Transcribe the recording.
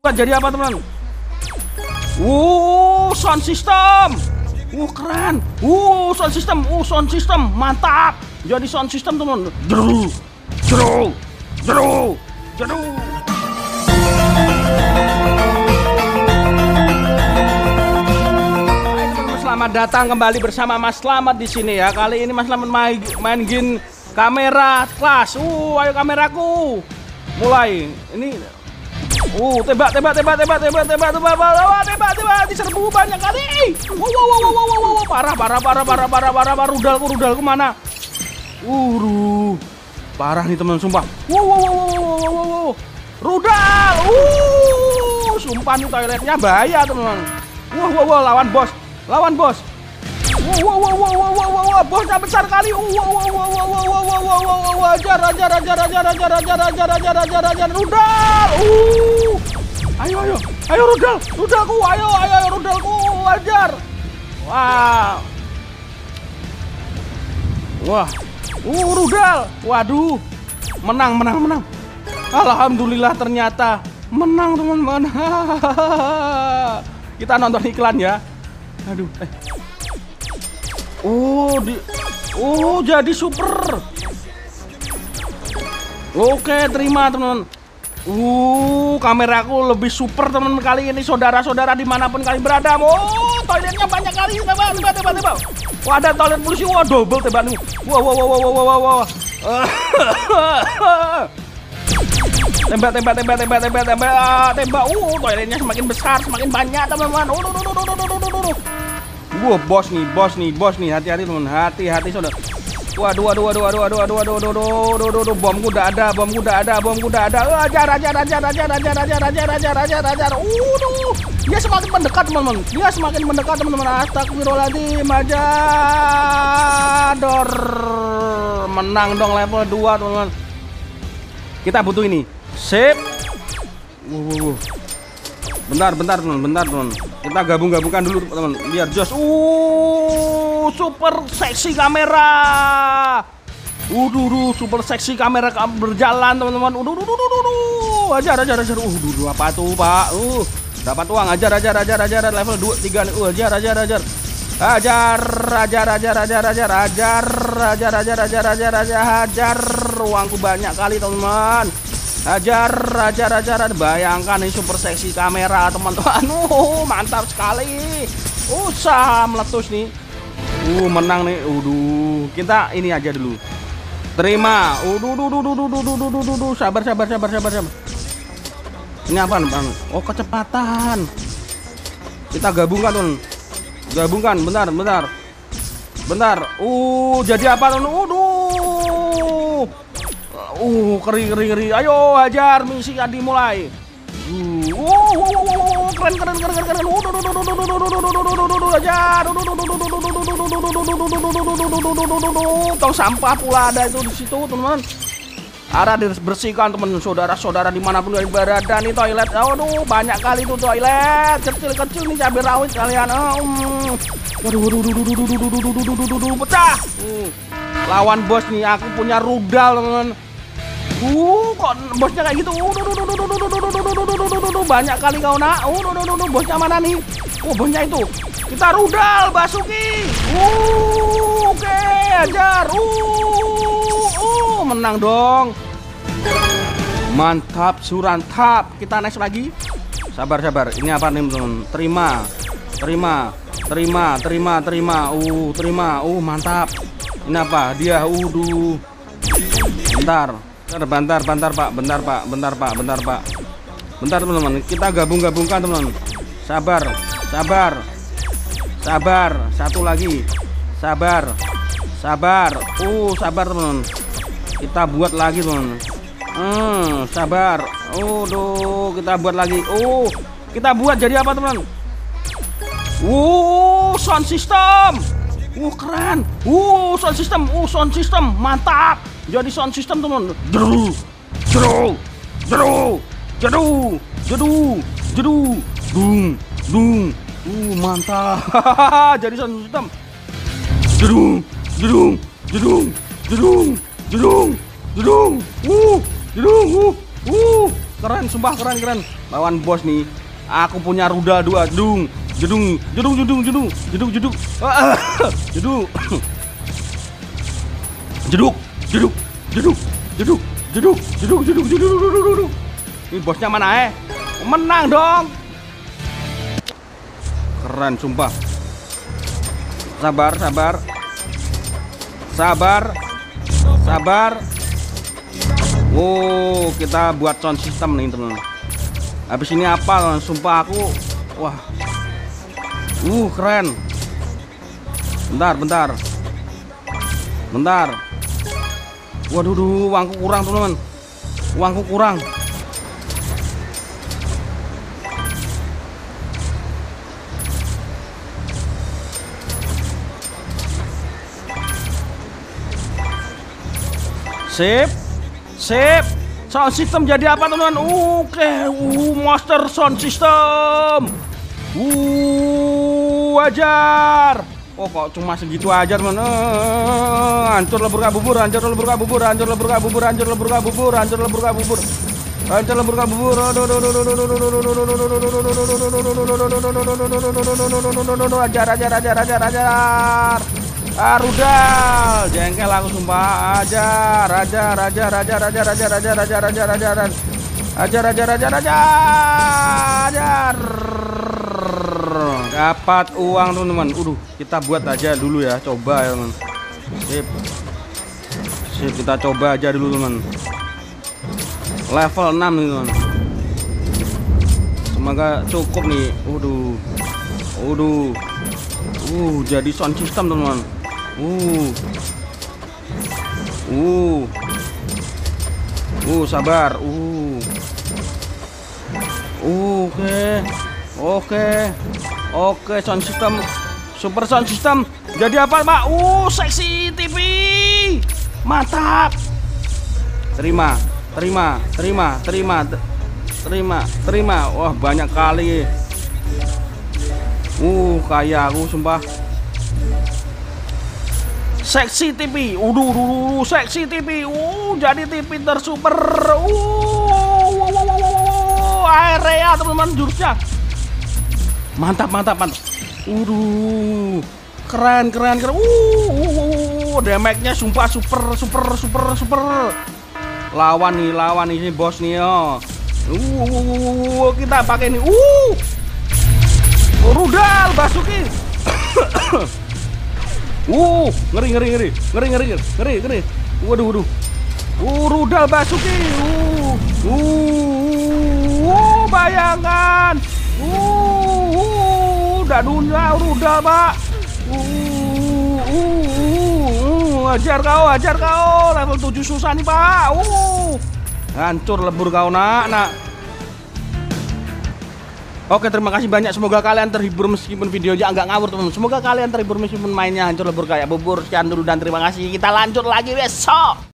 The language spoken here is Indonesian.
Jadi apa teman? Sound system. Keren. Sound system. Sound system. Mantap. Jadi sound system teman. Jeru. Jeru. Jeru. Jeru. Hai teman-teman, selamat datang kembali bersama Mas Slamet di sini ya. Kali ini Mas Slamet main game kamera kelas. Ayo kameraku. Mulai. Ini tembak, diserbu banyak kali. Parah, rudalku mana? Parah nih teman, sumpah. Rudal. Sumpah nih toiletnya bahaya teman. Lawan bos. Bosnya besar kali. Ajar rudal. Ayo rudalku, ayo rudalku, ajar. Wah, rudal. Waduh, menang. Alhamdulillah ternyata menang teman-teman. Kita nonton iklan ya. Aduh. Jadi super. Oke, terima teman-teman. Kameraku lebih super teman kali ini, saudara-saudara dimanapun kalian berada. Toiletnya banyak kali. Tembak. Ada toilet polisi. Double tembak nih. Tembak. Toiletnya semakin besar, semakin banyak teman-teman. Bos nih. Hati-hati teman, hati-hati saudara. Waduh. Bomku udah ada. Ajar. Dia semakin mendekat teman-teman. Astagfirullahaladzim, ajar. Menang dong level 2 teman-teman. Kita butuh ini. Sip. Bentar teman. Kita gabungkan dulu teman. Biar jos. Super seksi kamera. Super seksi kamera berjalan teman-teman. Ajar. Apa tuh Pak? Dapat uang. Ajar level 2 3 nih. Ajar. Uangku banyak kali teman-teman. Ajar. Bayangkan ini super seksi kamera teman-teman. Mantap sekali. Usah meletus nih. Menang nih. Kita ini aja dulu. Terima. Sabar. Ini apa nih? Kecepatan. Kita gabungkan teman. Bentar. Jadi apa teman? Keri. Ayo hajar, misi dimulai. Keren. Hajar. Tong sampah pula ada itu di situ, teman-teman. Ada dibersihkan teman, saudara-saudara dimanapun kalian berada nih toilet. Banyak kali tuh toilet. Kecil nih cabai rawit kalian. Pecah. Lawan bos nih, aku punya rudal teman. Kok bosnya kayak gitu? Banyak kali kau nak. Bosnya mana nih? Bosnya itu. Kita rudal, Basuki. Oke, ajar. Menang dong. Mantap, surantap. Kita next lagi. Sabar. Ini apa nih, teman? Terima. Terima. Mantap. Ini apa? Dia. Bentar Pak. Bentar teman-teman. Kita gabungkan teman-teman. Sabar. Satu lagi. Sabar. Sabar teman-teman. Kita buat lagi teman-teman. Sabar. Kita buat lagi. Kita buat jadi apa teman? Sound system. Keren. Sound system. Mantap. Jadi sound system teman. Jedu. Dung. Mantap. Jadi sound system. Jedung. Keren, sumpah keren. lawan bos nih. Aku punya rudal 2. Jedung. Jedung. Jedung jedung jedung. Jedung jedung. Jedung. Jeduk. Jeduk. Jeduk. Jeduk. Jeduk. Jeduk. Jeduk. Jeduk. Ini bosnya mana Menang dong. Keren sumpah. Sabar, sabar. Sabar. Sabar. Oh, kita buat sound system nih, teman. Habis ini apa? Sumpah aku. Wah. Keren. Bentar, bentar. Bentar. Waduh, uangku kurang, teman-teman. Uangku kurang. Sip. Sip. Sound system jadi apa, teman-teman? Oke, master sound system. Ajar. Oh, kok cuma segitu aja, teman. Hancur lebur kabubur, hancur lebur kabubur, hancur lebur kabubur, hancur lebur kabubur, hancur lebur kabubur. Hancur lebur kabubur. Ajar, ajar, ajar, ajar, ajar. Rudal, jengkel aku sumpah. Ajar, ajar, ajar, ajar, ajar, ajar, ajar, ajar, ajar, ajar, ajar, ajar, ajar, ajar. Dapat uang, teman-teman. Kita buat aja dulu ya, coba ya, teman. Sip. Sip, kita coba aja dulu, teman. Level 6 nih, teman. Semoga cukup nih. Jadi sound system, teman. Sabar. Oke, sound system. Super sound system. Jadi apa, Pak? Seksi TV. Mantap. Terima. Wah, banyak kali. Kayak aku sumpah. Seksi TV. Seksi TV. Jadi TV tersuper. Area, teman-teman, jurusnya. Mantap. Keren. Damage-nya sumpah super. Lawan nih ini bos nih, yo. Kita pakai nih. Rudal Basuki. Ngeri. Waduh. Rudal Basuki. Bayangan. Udah dunia rudal, Pak. Ajar kau. Level 7 susah nih, Pak. Hancur lebur kau, nak. Oke, terima kasih banyak. Semoga kalian terhibur meskipun videonya agak ngawur, teman-teman. Semoga kalian terhibur meskipun mainnya hancur lebur kayak bubur. Sekian dulu dan terima kasih. Kita lanjut lagi besok.